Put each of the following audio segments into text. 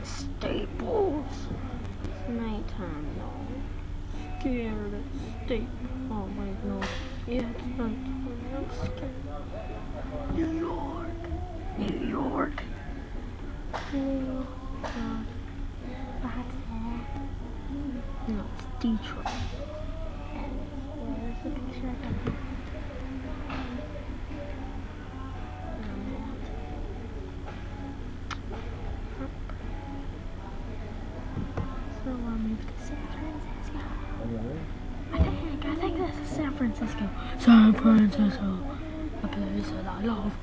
at Staples. It's nighttime though. Scared at Staples. Oh wait, no. Yeah, it's nighttime. I'm scared. New York. New York. Oh God. That's it. No, it's Detroit. And where's the picture of it? So I moved to San Francisco. I think this is San Francisco. San Francisco, a place that I love.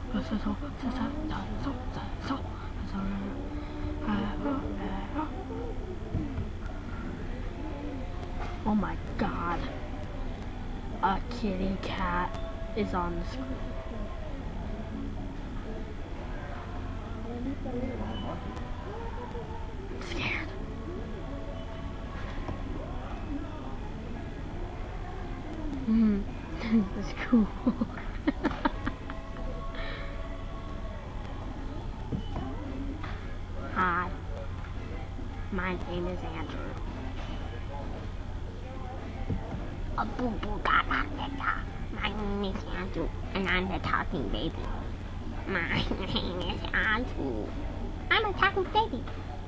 Oh my God! A kitty cat is on the screen. I'm scared. That's cool. Hi, my name is Andrew. A boo boo gaga. My name is Andrew, and I'm the talking baby. My name is Andrew. I'm a talking baby.